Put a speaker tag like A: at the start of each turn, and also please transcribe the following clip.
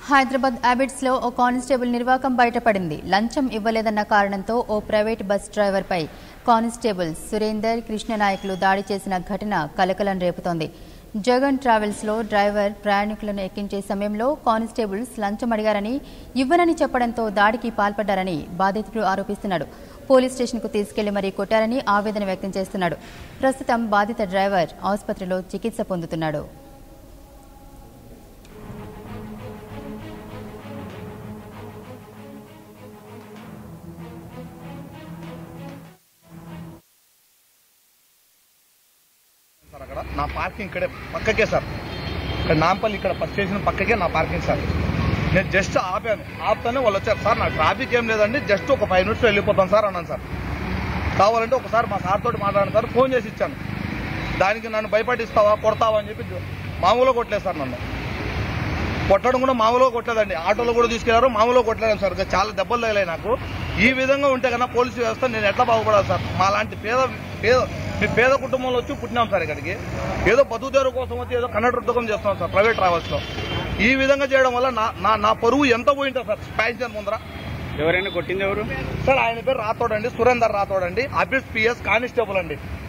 A: హైదరాబాద్ అబిడ్స్ లో ఓ కానిస్టేబుల్ నిర్వాకం బయటపడింది. లంచం ఇవ్వలేదన్న కారణంతో ఓ ప్రైవేట్ బస్ డ్రైవర్ పై కానిస్టేబుల్ సురేందర్ కృష్ణనాయకులు దాడి చేసిన ఘటన కలకలం రేపుతోంది. జగన్ ట్రావెల్స్ లో డ్రైవర్ ప్రయాణికులను ఎక్కించే సమయంలో కానిస్టేబుల్స్ లంచం అడిగారని, ఇవ్వనని చెప్పడంతో దాడికి పాల్పడ్డారని బాధితుడు ఆరోపిస్తున్నాడు. పోలీస్ స్టేషన్ కు తీసుకెళ్లి మరీ కొట్టారని ఆవేదన వ్యక్తం చేస్తున్నాడు. ప్రస్తుతం బాధిత డ్రైవర్ ఆసుపత్రిలో చికిత్స పొందుతున్నాడు.
B: అక్కడ నా పార్కింగ్ ఇక్కడే పక్కకే సార్, ఇక్కడ నాంపల్లి ఇక్కడ ఫస్ట్ స్టేషన్ పక్కకే నా పార్కింగ్ సార్. నేను జస్ట్ ఆపుతానే వాళ్ళు వచ్చారు. సార్ నాకు ట్రాఫిక్ ఏం లేదండి, జస్ట్ ఒక 5 minutes వెళ్ళిపోతాను సార్ అన్నాను సార్. కావాలంటే ఒకసారి మా సార్ తోటి మాట్లాడాను సార్, ఫోన్ చేసి ఇచ్చాను. దానికి నన్ను భయపడిస్తావా కొడతావా అని చెప్పి మామూలుగా కొట్టలేదు సార్. నన్ను కొట్టడం కూడా మామూలుగా కొట్టలేదండి, ఆటోలో కూడా తీసుకెళ్లారు, మామూలుగా కొట్టలేదు సార్. చాలా దెబ్బలు తగిలాయి నాకు. ఈ విధంగా ఉంటే కన్నా పోలీసు వ్యవస్థ నేను ఎట్లా బాగుపడాలి సార్? మా లాంటి పేద కుటుంబంలో వచ్చి పుట్టినాం సార్. ఇక్కడికి ఏదో బతుకుదేరు కోసం వచ్చి ఏదో కండక్టర్ ఉద్యోగం చేస్తున్నాం సార్ ప్రైవేట్ ట్రావెల్స్ లో. ఈ విధంగా చేయడం వల్ల నా పరువు ఎంత పోయింటారు సార్ ప్యాసింజర్ ముందర.
C: ఎవరైనా కొట్టింది ఎవరు
B: సార్? ఆయన పేరు రాథోడ్ అండి, సురేందర్ రాథోడ్ అండి, అబిడ్స్ PS కానిస్టేబుల్ అండి.